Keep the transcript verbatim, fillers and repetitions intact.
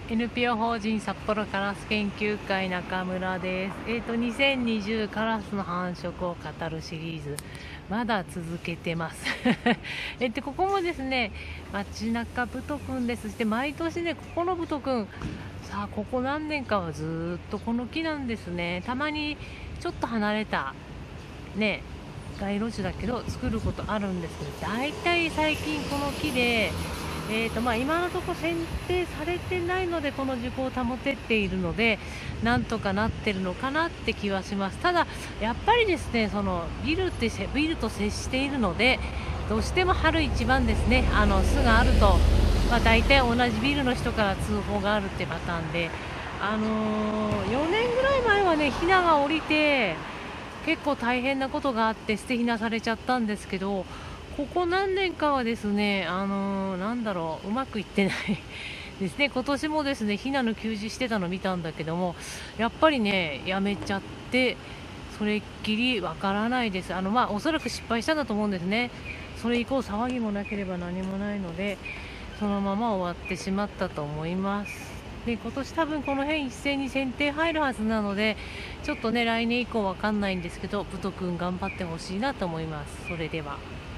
エヌピーオー 法人札幌カラス研究会中村です。えっ、と、にせんにじゅうカラスの繁殖を語るシリーズ、まだ続けてます。えっと、ここもですね、街中ブト君です。して、毎年ね、ここのブト君、さあ、ここ何年かはずーっとこの木なんですね。たまにちょっと離れた、ね、街路樹だけど作ることあるんですけど、大体最近この木で、えーとまあ、今のところ選定されてないのでこの樹高を保てているのでなんとかなってるのかなって気はします。ただやっぱりですね、そのビルってビルと接しているのでどうしても春一番ですね、あの巣があると、まあ、大体同じビルの人から通報があるってパターンで、あのー、よねんぐらい前はねヒナが降りて結構大変なことがあって捨てひなされちゃったんですけど、ここ何年かはですね、あのー、なんだろう、うまくいってないですね。今年もですね、ヒナの給仕してたの見たんだけども、やっぱりね、やめちゃって、それっきりわからないです。あの、まあ、おそらく失敗したんだと思うんですね。それ以降騒ぎもなければ何もないので、そのまま終わってしまったと思います。で、今年多分この辺一斉に剪定入るはずなので、ちょっとね、来年以降わかんないんですけど、ブト君頑張ってほしいなと思います。それでは。